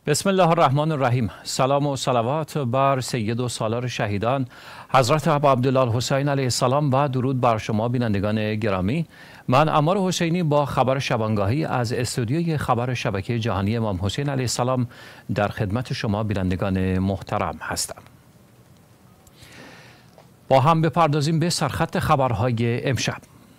بسم الله الرحمن الرحیم. سلام و صلوات بر سید و سالار شهیدان حضرت ابا عبدالله الحسین علیه السلام و درود بر شما بینندگان گرامی. من عمار حسینی با خبر شبانگاهی از استودیوی خبر شبکه جهانی امام حسین علیه السلام در خدمت شما بینندگان محترم هستم. با هم بپردازیم به سرخط خبرهای امشب.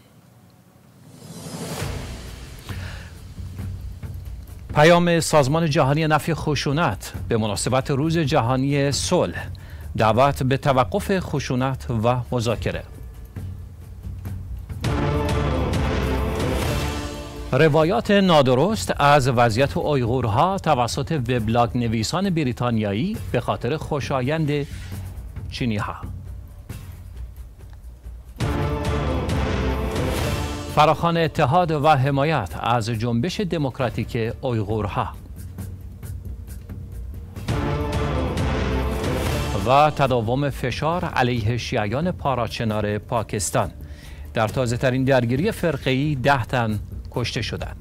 پیام سازمان جهانی نفی خشونت به مناسبت روز جهانی صلح، دعوت به توقف خشونت و مذاکره. روایات نادرست از وضعیت اویغورها توسط وبلاگ نویسان بریتانیایی به خاطر خوشایند چینی‌ها. فراخوان اتحاد و حمایت از جنبش دموکراتیک اویغورها و تداوم فشار علیه شیعیان پاراچنار پاکستان. در تازه‌ترین درگیری فرقه‌ای 10 تن کشته شدند.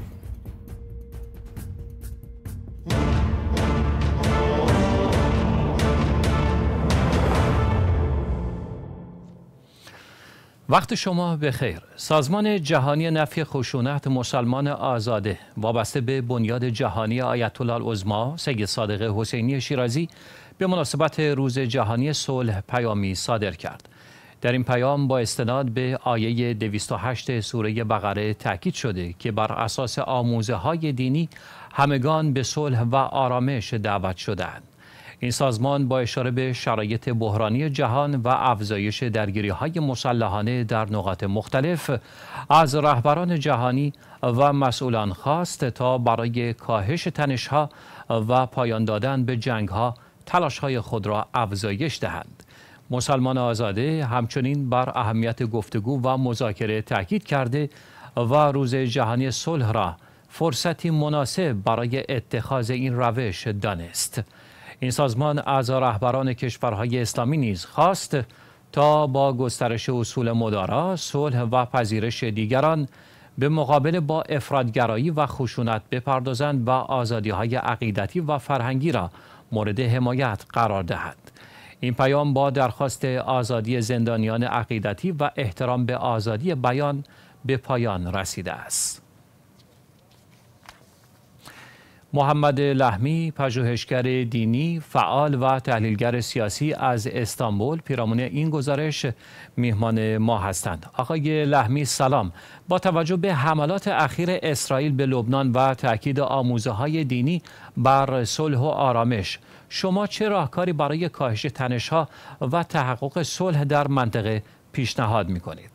وقت شما بخیر. سازمان جهانی نفی خشونت مسلمان آزاده وابسته به بنیاد جهانی آیت الله العظما سید صادق حسینی شیرازی به مناسبت روز جهانی صلح پیامی صادر کرد. در این پیام با استناد به آیه 208 سوره بقره تاکید شده که بر اساس آموزه‌های دینی همگان به صلح و آرامش دعوت شده‌اند. این سازمان با اشاره به شرایط بحرانی جهان و افزایش درگیری‌های مسلحانه در نقاط مختلف از رهبران جهانی و مسئولان خواست تا برای کاهش تنش‌ها و پایان دادن به جنگ‌ها تلاش‌های خود را افزایش دهند. مسلمان آزاده همچنین بر اهمیت گفتگو و مذاکره تاکید کرده و روز جهانی صلح را فرصتی مناسب برای اتخاذ این روش دانست. این سازمان از رهبران کشورهای اسلامی نیز خواست تا با گسترش اصول مدارا، صلح و پذیرش دیگران به مقابله با افراطگرایی و خشونت بپردازند و آزادی‌های عقیدتی و فرهنگی را مورد حمایت قرار دهند. این پیام با درخواست آزادی زندانیان عقیدتی و احترام به آزادی بیان به پایان رسیده است. محمد لحمی، پژوهشگر دینی، فعال و تحلیلگر سیاسی از استانبول، پیرامون این گزارش میهمان ما هستند. آقای لحمی سلام. با توجه به حملات اخیر اسرائیل به لبنان و تاکید آموزه‌های دینی بر صلح و آرامش، شما چه راهکاری برای کاهش تنش‌ها و تحقق صلح در منطقه پیشنهاد می‌کنید؟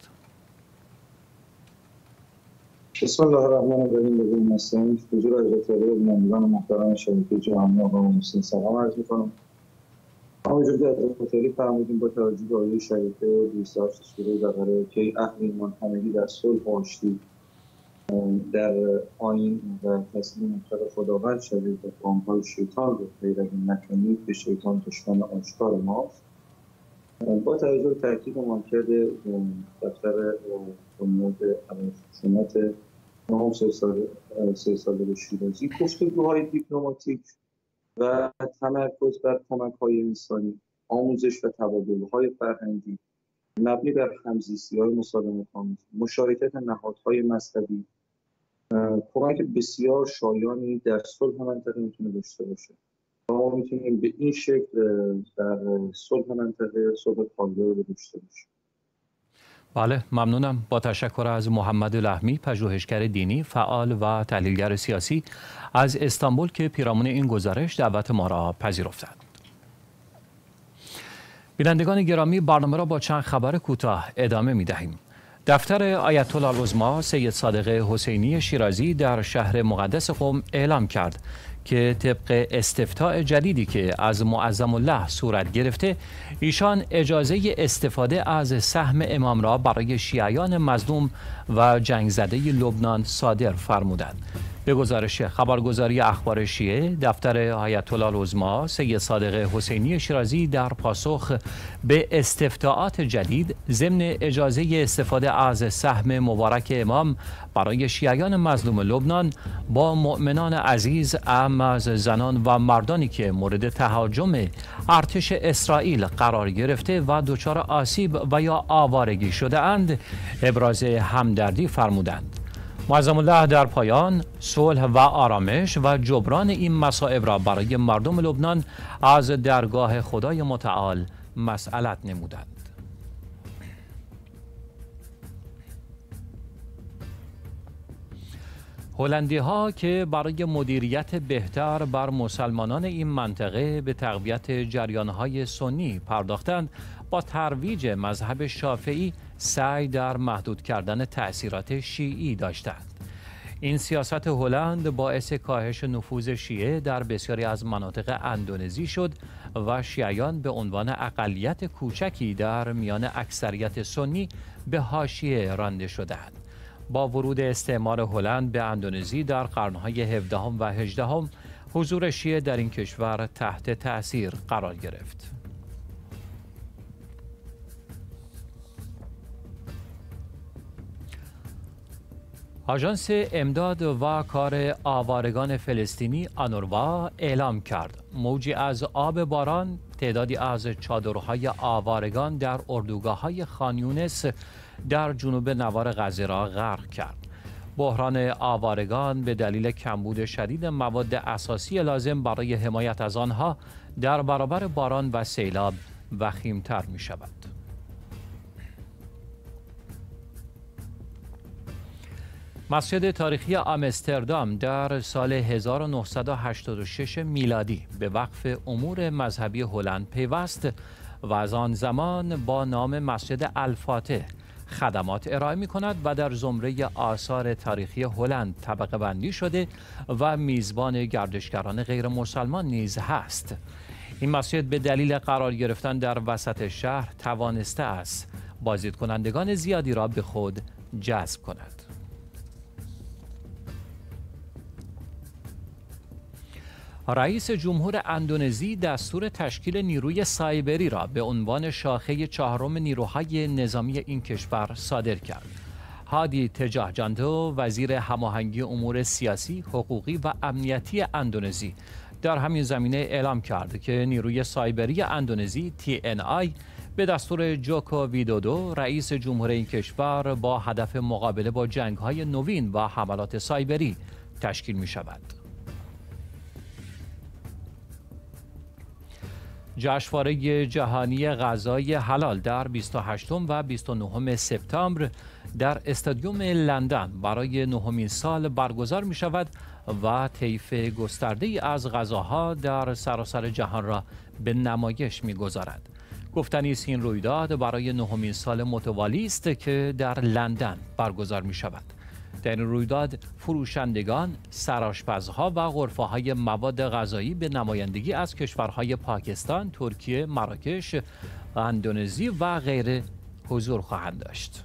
بسم الله الرحمن الرحیم. به مستمعین حضور حضرت علی و بینندگان محترم شبکه جهانی آقا حسین سلام عرض می‌کنم. همونجور که حضرت علی فرمودیم با توجه به آیه شریفه 208 سوره بقره که اهل ایمان همگی در صلح و آشتی در آیین و تسلیم مطلق خداوند شوید و قوم‌های شیطان رو پیروی نکنید، به شیطان دشمن آشکار ماست. با توجه به تاکید عملکرد دفتر بنیاد علیه خشونت مقام سید صادق شیرازی، گفتگوهای دیپلماتیک و تمرکز بر کمک‌های انسانی، آموزش و تبادل‌های فرهنگی مبنی بر همزیستی‌های مسالمت‌آمیز، مشارکت نهادهای مذهبی، کمک بسیار شایانی در صلح منطقه میتونه داشته باشه. ما میتونیم به این شکل در صلح منطقه صلح پایدار رو داشته باشیم. بله، ممنونم. با تشکر از محمد لحمی، پژوهشگر دینی، فعال و تحلیلگر سیاسی از استانبول که پیرامون این گزارش دعوت ما را پذیرفتند. بینندگان گرامی، برنامه را با چند خبر کوتاه ادامه می دهیم. دفتر آیت الله العظما سید صادق حسینی شیرازی در شهر مقدس قم اعلام کرد که طبق استفتاء جدیدی که از معظم الله صورت گرفته، ایشان اجازه استفاده از سهم امام را برای شیعیان مظلوم و جنگ زده لبنان صادر فرمودند. به گزارش خبرگزاری اخبار شیعه، دفتر آیت الله العظما سید صادق حسینی شیرازی در پاسخ به استفتاءات جدید ضمن اجازه استفاده از سهم مبارک امام برای شیعیان مظلوم لبنان با مؤمنان عزیز اعم از زنان و مردانی که مورد تهاجم ارتش اسرائیل قرار گرفته و دچار آسیب و یا آوارگی شده اند ابراز همدردی فرمودند. معظم الله در پایان صلح و آرامش و جبران این مصائب را برای مردم لبنان از درگاه خدای متعال مسئلت نمودند. هلندی ها که برای مدیریت بهتر بر مسلمانان این منطقه به تقویت جریانهای سنی پرداختند، با ترویج مذهب شافعی سعی در محدود کردن تأثیرات شیعی داشتند. این سیاست هلند باعث کاهش نفوذ شیعه در بسیاری از مناطق اندونزی شد و شیعیان به عنوان اقلیت کوچکی در میان اکثریت سنی به حاشیه رانده شدند. با ورود استعمار هلند به اندونزی در قرنهای 17 و 18 حضور شیعه در این کشور تحت تأثیر قرار گرفت. آژانس امداد و کار آوارگان فلسطینی آنوروا اعلام کرد موجی از آب باران تعدادی از چادرهای آوارگان در اردوگاه‌های خان یونس در جنوب نوار غزه را غرق کرد. بحران آوارگان به دلیل کمبود شدید مواد اساسی لازم برای حمایت از آنها در برابر باران و سیلاب وخیم‌تر می‌شود. مسجد تاریخی آمستردام در سال 1986 میلادی به وقف امور مذهبی هلند پیوست و از آن زمان با نام مسجد الفاتح خدمات ارائه می کند و در زمره آثار تاریخی هلند طبقه بندی شده و میزبان گردشگران غیر مسلمان نیز هست. این مسجد به دلیل قرار گرفتن در وسط شهر توانسته است بازدیدکنندگان زیادی را به خود جذب کند. رئیس جمهور اندونزی دستور تشکیل نیروی سایبری را به عنوان شاخه چهارم نیروهای نظامی این کشور صادر کرد. هادی تجاهجاندو وزیر هماهنگی امور سیاسی، حقوقی و امنیتی اندونزی در همین زمینه اعلام کرد که نیروی سایبری اندونزی TNI به دستور جوکو ویدودو رئیس جمهور این کشور با هدف مقابله با جنگ‌های نوین و حملات سایبری تشکیل می شود. جشنواره جهانی غذای حلال در 28 و 29 سپتامبر در استادیوم لندن برای 9مین سال برگزار می شود و طیف گسترده‌ای از غذاها در سراسر جهان را به نمایش می گذارد. گفتنی است این رویداد برای 9مین سال متوالی است که در لندن برگزار می شود. در این رویداد فروشندگان، سرآشپزها و غرفه‌های مواد غذایی به نمایندگی از کشورهای پاکستان، ترکیه، مراکش، اندونزی و غیره حضور خواهند داشت.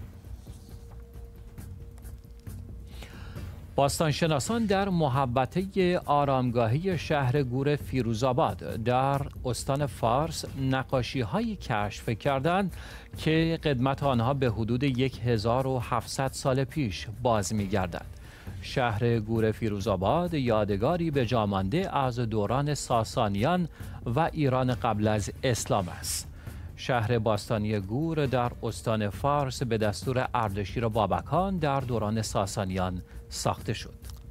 باستانشناسان در محوطه آرامگاهی شهر گور فیروزآباد در استان فارس نقاشی‌هایی کشف کردند که قدمت آنها به حدود 1700 سال پیش باز می‌گردد. شهر گور فیروزآباد یادگاری به جا مانده از دوران ساسانیان و ایران قبل از اسلام است. شهر باستانی گور در استان فارس به دستور اردشیر بابکان در دوران ساسانیان ساخته شد.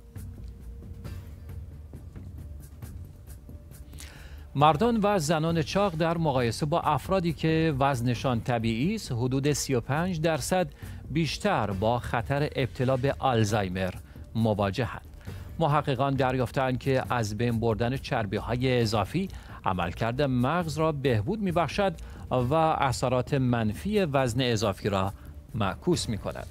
مردان و زنان چاق در مقایسه با افرادی که وزنشان طبیعی است حدود 35% بیشتر با خطر ابتلا به آلزایمر مواجهند. محققان دریافتند که از بین بردن چربی‌های اضافی عملکرد مغز را بهبود می‌بخشد و اثرات منفی وزن اضافی را معکوس می‌کند.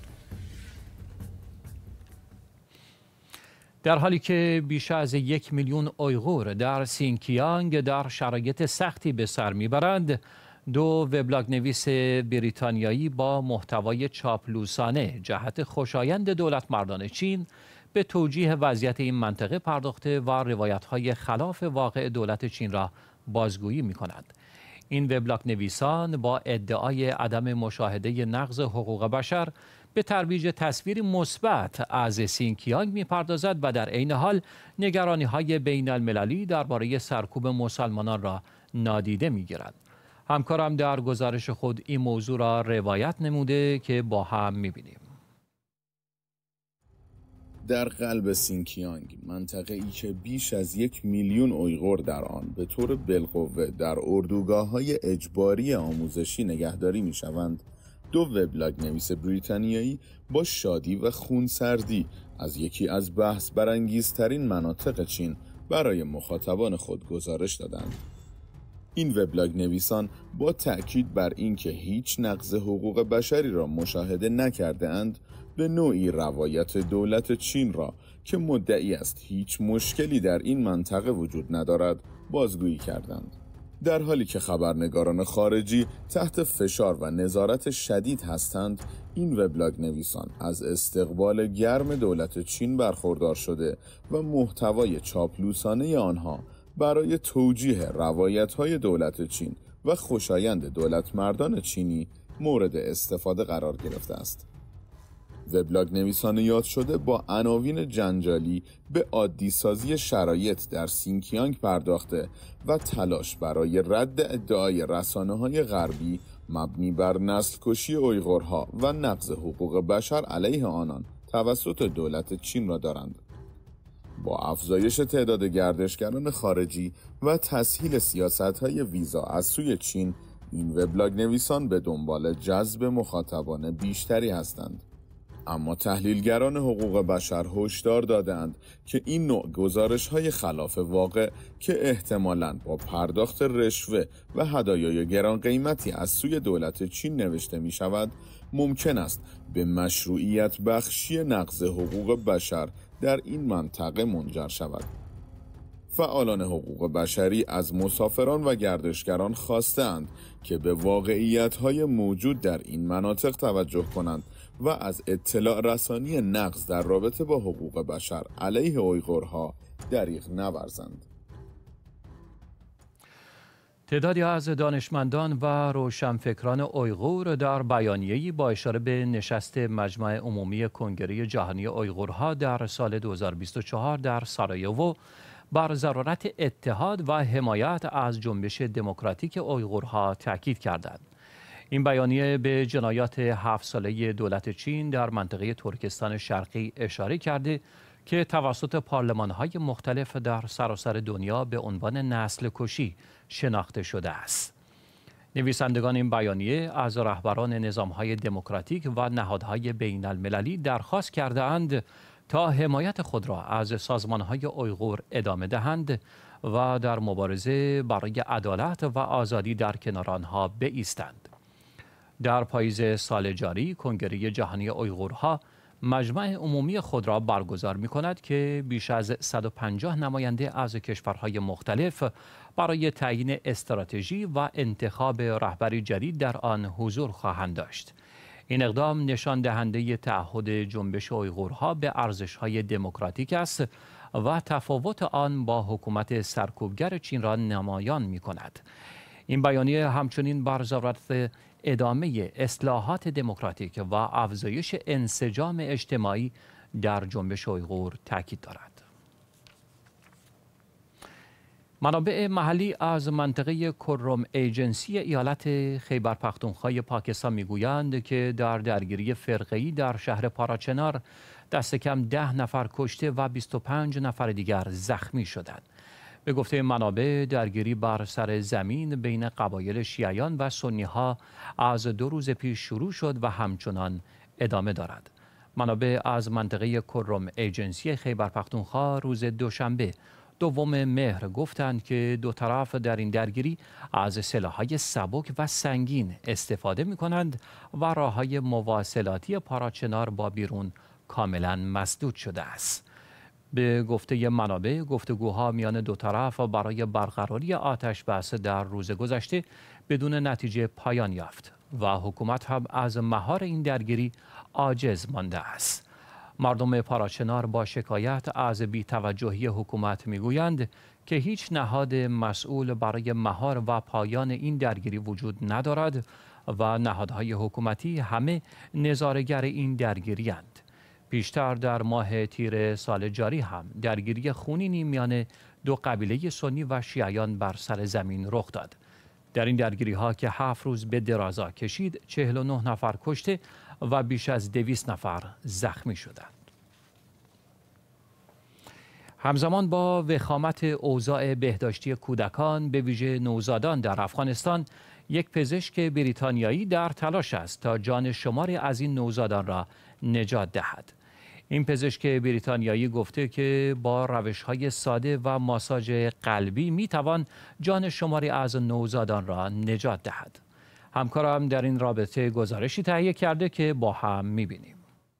در حالی که بیش از 1 میلیون اویغور در سینکیانگ در شرایط سختی به سر میبرند، 2 وبلاگ نویس بریتانیایی با محتوای چاپلوسانه جهت خوشایند دولت مردان چین به توجیه وضعیت این منطقه پرداخته و روایت‌های خلاف واقع دولت چین را بازگویی می‌کند. این وبلاگ نویسان با ادعای عدم مشاهده نقض حقوق بشر به ترویج تصویری مثبت از سینکیانگ می‌پردازد و در عین حال نگرانی‌های بین‌المللی درباره سرکوب مسلمانان را نادیده می‌گیرد. همکارم در گزارش خود این موضوع را روایت نموده که با هم می‌بینیم. در قلب سینکیانگ، منطقه‌ای که بیش از 1 میلیون اویغور در آن به طور بالقوه در اردوگاه‌های اجباری آموزشی نگهداری می‌شوند، دو وبلاگ نویس بریتانیایی با شادی و خونسردی از یکی از بحث برانگیزترین مناطق چین برای مخاطبان خود گزارش دادند. این وبلاگ نویسان با تأکید بر اینکه هیچ نقض حقوق بشری را مشاهده نکرده اند، به نوعی روایت دولت چین را که مدعی است هیچ مشکلی در این منطقه وجود ندارد بازگویی کردند. در حالی که خبرنگاران خارجی تحت فشار و نظارت شدید هستند، این وبلاگ نویسان از استقبال گرم دولت چین برخوردار شده و محتوای چاپلوسانه آنها برای توجیه روایت‌های دولت چین و خوشایند دولتمردان چینی مورد استفاده قرار گرفته است. وبلاگ نویسان یاد شده با عناوین جنجالی به عادی سازی شرایط در سینکیانگ پرداخته و تلاش برای رد ادعای رسانه‌های غربی مبنی بر نسل کشی اویغورها و نقض حقوق بشر علیه آنان توسط دولت چین را دارند. با افزایش تعداد گردشگران خارجی و تسهیل سیاست‌های ویزا از سوی چین، این وبلاگ نویسان به دنبال جذب مخاطبان بیشتری هستند. اما تحلیلگران حقوق بشر هشدار دادند که این نوع گزارش‌های خلاف واقع که احتمالاً با پرداخت رشوه و هدایای گران قیمتی از سوی دولت چین نوشته می شود، ممکن است به مشروعیت بخشی نقض حقوق بشر در این منطقه منجر شود. فعالان حقوق بشری از مسافران و گردشگران خواستند که به واقعیت‌های موجود در این مناطق توجه کنند و از اطلاع رسانی نقض در رابطه با حقوق بشر علیه اویغورها دریغ نورزند. تعدادی از دانشمندان و روشنفکران اویغور در بیانیه‌ای با اشاره به نشست مجمع عمومی کنگره جهانی اویغورها در سال 2024 در سارایوو بر ضرورت اتحاد و حمایت از جنبش دموکراتیک اویغورها تاکید کردند. این بیانیه به جنایات 7 ساله دولت چین در منطقه ترکستان شرقی اشاره کرده که توسط پارلمان‌های مختلف در سراسر دنیا به عنوان نسل کشی شناخته شده است. نویسندگان این بیانیه از رهبران نظام‌های دموکراتیک و نهادهای بین‌المللی درخواست کرده‌اند تا حمایت خود را از سازمان‌های اویغور ادامه دهند و در مبارزه برای عدالت و آزادی در کنار آنها بایستند. در پاییز سال جاری، کنگره جهانی اویغورها مجمع عمومی خود را برگزار می‌کند که بیش از 150 نماینده از کشورهای مختلف برای تعیین استراتژی و انتخاب رهبری جدید در آن حضور خواهند داشت. این اقدام نشان دهنده تعهد جنبش اویغورها به ارزش‌های دموکراتیک است و تفاوت آن با حکومت سرکوبگر چین را نمایان می‌کند. این بیانیه همچنین بر ضرورت ادامه اصلاحات دموکراتیک و افزایش انسجام اجتماعی در جنبش اویغور تاکید دارد. منابع محلی از منطقه کرم ایجنسی ایالت خیبر پختونخوا پاکستان میگویند که در درگیری فرقه‌ای در شهر پاراچنار دست کم 10 نفر کشته و 25 نفر دیگر زخمی شدند. به گفته منابع، درگیری بر سر زمین بین قبایل شیعیان و سنی‌ها از 2 روز پیش شروع شد و همچنان ادامه دارد. منابع از منطقه کرم ایجنسی خیبر پختونخوا روز دوشنبه 2 مهر گفتند که دو طرف در این درگیری از سلاح‌های سبک و سنگین استفاده می‌کنند و راه‌های مواصلاتی پاراچنار با بیرون کاملا مسدود شده است. به گفته منابع، گفتگوها میان دو طرف برای برقراری آتش بس در روز گذشته بدون نتیجه پایان یافت و حکومت هم از مهار این درگیری عاجز مانده است. مردم پاراچنار با شکایت از بی‌توجهی حکومت میگویند که هیچ نهاد مسئول برای مهار و پایان این درگیری وجود ندارد و نهادهای حکومتی همه نظاره‌گر این درگیری‌اند. پیشتر در ماه تیر سال جاری هم درگیری خونینی میان دو قبیله سنی و شیعیان بر سر زمین رخ داد. در این درگیری‌ها که 7 روز به درازا کشید، 49 نفر کشته و بیش از 200 نفر زخمی شدند. همزمان با وخامت اوضاع بهداشتی کودکان به ویژه نوزادان در افغانستان، یک پزشک بریتانیایی در تلاش است تا جان شماری از این نوزادان را نجات دهد. این پزشک بریتانیایی گفته که با روش‌های ساده و ماساژ قلبی می‌توان جان شماری از نوزادان را نجات دهد. همکارم در این رابطه گزارشی تهیه کرده که با هم می‌بینیم.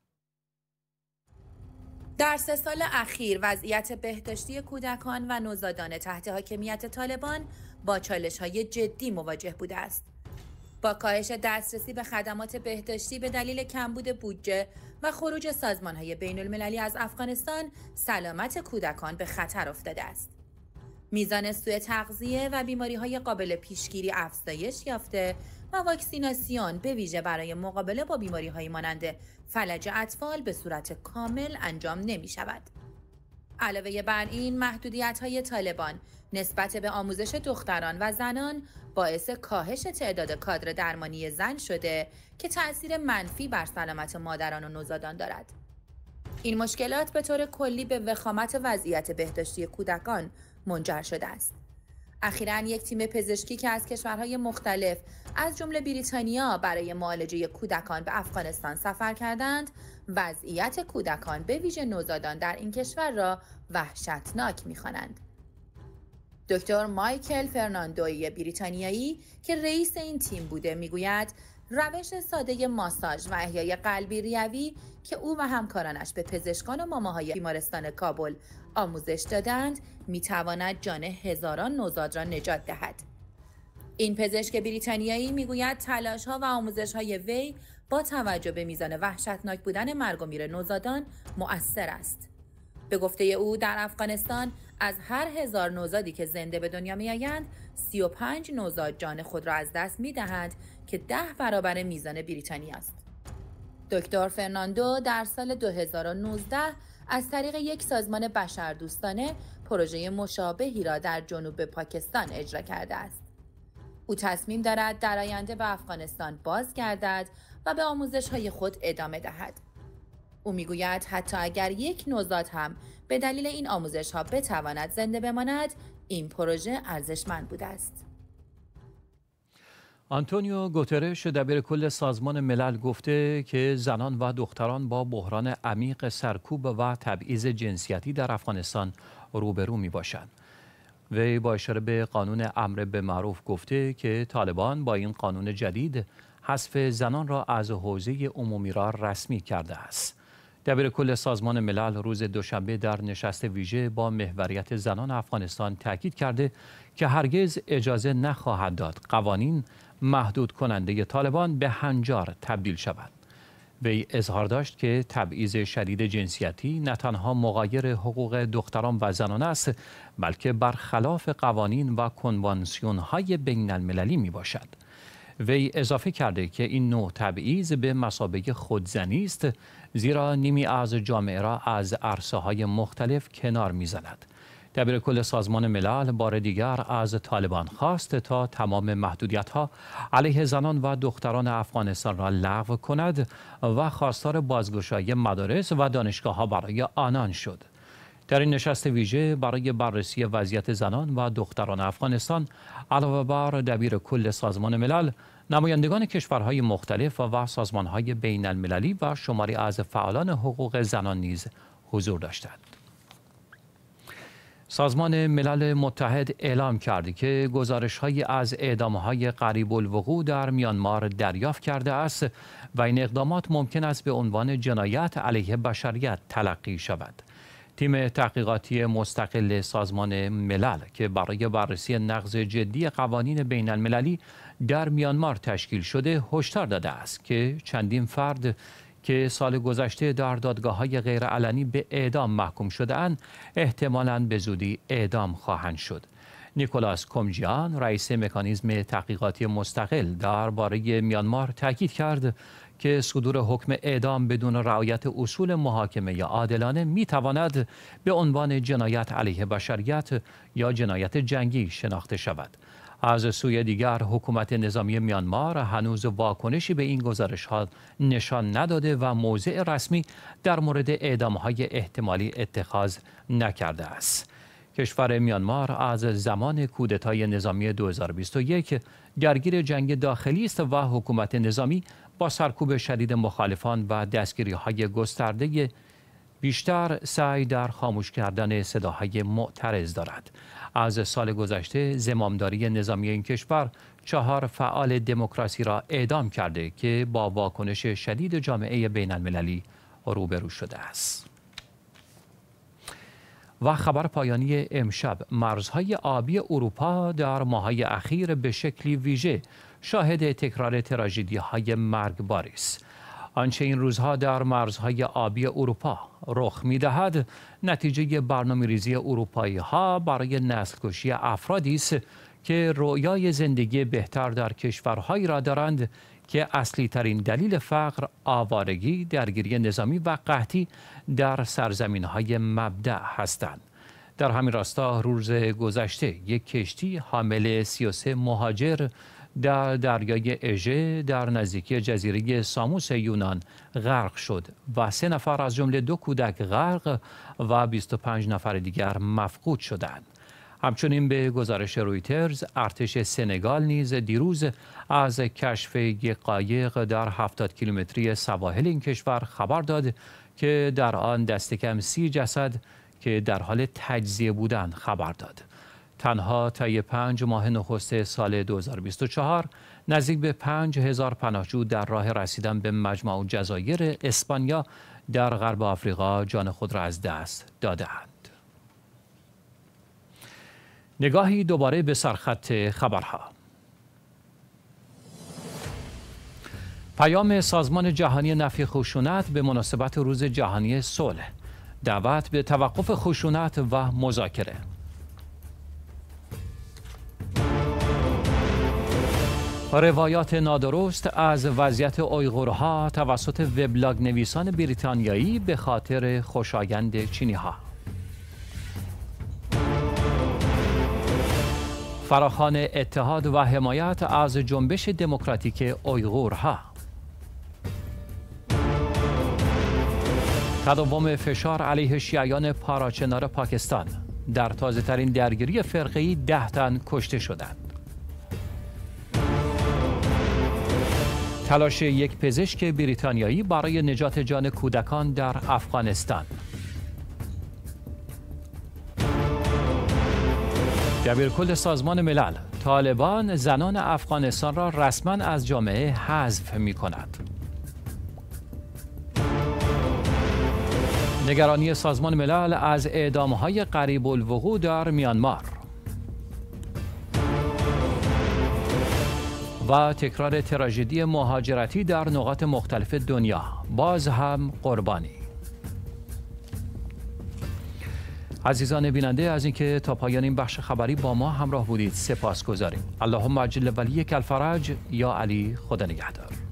در 3 سال اخیر وضعیت بهداشتی کودکان و نوزادان تحت حاکمیت طالبان با چالش‌های جدی مواجه بوده است. با کاهش دسترسی به خدمات بهداشتی به دلیل کمبود بودجه و خروج سازمان‌های بین‌المللی از افغانستان، سلامت کودکان به خطر افتاده است. میزان سوء تغذیه و بیماری‌های قابل پیشگیری افزایش یافته و واکسیناسیون به ویژه برای مقابله با بیماری‌های مانند فلج اطفال به صورت کامل انجام نمی‌شود. علاوه بر این، محدودیت‌های طالبان نسبت به آموزش دختران و زنان باعث کاهش تعداد کادر درمانی زن شده که تأثیر منفی بر سلامت مادران و نوزادان دارد. این مشکلات به طور کلی به وخامت وضعیت بهداشتی کودکان منجر شده است. اخیراً یک تیم پزشکی که از کشورهای مختلف از جمله بریتانیا برای معالجه کودکان به افغانستان سفر کردند، وضعیت کودکان به ویژه نوزادان در این کشور را وحشتناک می‌خوانند. دکتر مایکل فرناندوی بریتانیایی که رئیس این تیم بوده میگوید روش ساده ماساژ و احیای قلبی ریوی که او و همکارانش به پزشکان و ماماهای بیمارستان کابل آموزش دادند میتواند جان هزاران نوزاد را نجات دهد. این پزشک بریتانیایی میگوید تلاش‌ها و آموزش‌های وی با توجه به میزان وحشتناک بودن مرگ و میر نوزادان مؤثر است. به گفته او در افغانستان از هر 1000 نوزادی که زنده به دنیا می‌آیند 35 نوزاد جان خود را از دست می‌دهند که 10 برابر میزان بریتانیا است. دکتر فرناندو در سال 2019 از طریق یک سازمان بشردوستانه پروژه مشابهی را در جنوب پاکستان اجرا کرده است. او تصمیم دارد در آینده به افغانستان بازگردد و به آموزش‌های خود ادامه دهد. او میگوید حتی اگر یک نوزاد هم به دلیل این آموزش‌ها بتواند زنده بماند، این پروژه ارزشمند بوده است. آنتونیو گوترش دبیرکل سازمان ملل گفته که زنان و دختران با بحران عمیق سرکوب و تبعیض جنسیتی در افغانستان روبرو می باشند. وی با اشاره به قانون امر به معروف گفته که طالبان با این قانون جدید حذف زنان را از حوزه عمومی را رسمی کرده است. دبیرکل سازمان ملل روز دوشنبه در نشست ویژه با محوریت زنان افغانستان تاکید کرده که هرگز اجازه نخواهد داد قوانین محدود کننده طالبان به هنجار تبدیل شود. وی اظهار داشت که تبعیض شدید جنسیتی نه تنها مغایر حقوق دختران و زنان است، بلکه برخلاف قوانین و کنوانسیون‌های بین المللی می باشد. وی اضافه کرده که این نوع تبعیض به مثابه خودزنی است، زیرا نیمی از جامعه را از عرصه‌های مختلف کنار می‌زند. دبیرکل سازمان ملل بار دیگر از طالبان خواست تا تمام محدودیت‌ها علیه زنان و دختران افغانستان را لغو کند و خواستار بازگشایی مدارس و دانشگاه‌ها برای آنان شد. در این نشست ویژه برای بررسی وضعیت زنان و دختران افغانستان علاوه بر دبیرکل سازمان ملل، نمایندگان کشورهای مختلف و سازمان‌های بین المللی و شماری از فعالان حقوق زنان نیز حضور داشتند. سازمان ملل متحد اعلام کرد که گزارش‌هایی از اعدام‌های قریب الوقوع در میانمار دریافت کرده است و این اقدامات ممکن است به عنوان جنایت علیه بشریت تلقی شود. تیم تحقیقاتی مستقل سازمان ملل که برای بررسی نقض جدی قوانین بین المللی در میانمار تشکیل شده هشدار داده است که چندین فرد که سال گذشته در دادگاه‌های غیرعلنی به اعدام محکوم شده‌اند احتمالاً به زودی اعدام خواهند شد. نیکولاس کومجیان، رئیس مکانیزم تحقیقاتی مستقل درباره میانمار، تاکید کرد که صدور حکم اعدام بدون رعایت اصول محاکمه عادلانه می‌تواند به عنوان جنایت علیه بشریت یا جنایت جنگی شناخته شود. از سوی دیگر حکومت نظامی میانمار هنوز واکنشی به این گزارش‌ها نشان نداده و موضع رسمی در مورد اعدام‌های احتمالی اتخاذ نکرده است. کشور میانمار از زمان کودتای نظامی 2021 درگیر جنگ داخلی است و حکومت نظامی با سرکوب شدید مخالفان و دستگیری‌های گسترده بیشتر سعی در خاموش کردن صداهای معترض دارد. از سال گذشته زمامداری نظامی این کشور 4 فعال دموکراسی را اعدام کرده که با واکنش شدید جامعه بین المللی روبرو شده است. و خبر پایانی امشب: مرزهای آبی اروپا در ماه‌های اخیر به شکلی ویژه شاهد تکرار تراژدی‌های مرگباری است. آنچه این روزها در مرزهای آبی اروپا رخ می‌دهد نتیجه برنامه‌ریزی اروپایی‌ها برای نسل‌کشی افرادی است که رویای زندگی بهتر در کشورهایی را دارند که اصلی ترین دلیل فقر، آوارگی، درگیری نظامی و قحطی در سرزمین‌های مبدأ هستند. در همین راستا روز گذشته یک کشتی حامل 33 مهاجر در دریای اژه در نزدیکی جزیره ساموس یونان غرق شد و 3 نفر از جمله 2 کودک غرق و 25 نفر دیگر مفقود شدند. همچنین به گزارش رویترز، ارتش سنگال نیز دیروز از کشف یک قایق در 70 کیلومتری سواحل این کشور خبر داد که در آن دست کم 30 جسد که در حال تجزیه بودند خبر داد. تنها طی 5 ماه نخست سال 2024 نزدیک به 5000 پناهجو در راه رسیدن به مجمع جزایر اسپانیا در غرب آفریقا جان خود را از دست دادند. نگاهی دوباره به سرخط خبرها. پیام سازمان جهانی نفی خشونت به مناسبت روز جهانی صلح: دعوت به توقف خشونت و مذاکره. روایات نادرست از وضعیت اویغورها توسط وبلاگ نویسان بریتانیایی به خاطر خوشایند چینی‌ها. فراخوان اتحاد و حمایت از جنبش دموکراتیک اویغورها. تداوم فشار علیه شیعیان پاراچنار پاکستان: در تازه‌ترین درگیری فرقه‌ای 10 تن کشته شدند. تلاش یک پزشک بریتانیایی برای نجات جان کودکان در افغانستان. دبیرکل سازمان ملل: طالبان زنان افغانستان را رسما از جامعه حذف می‌کند. نگرانی سازمان ملل از اعدام‌های قریب الوقوع در میانمار و تکرار تراژدی مهاجرتی در نقاط مختلف دنیا، باز هم قربانی. عزیزان بیننده، از اینکه تا پایان این بخش خبری با ما همراه بودید سپاسگزاریم. اللهم عجل ولیک الفرج. یا علی، خدا نگهدار.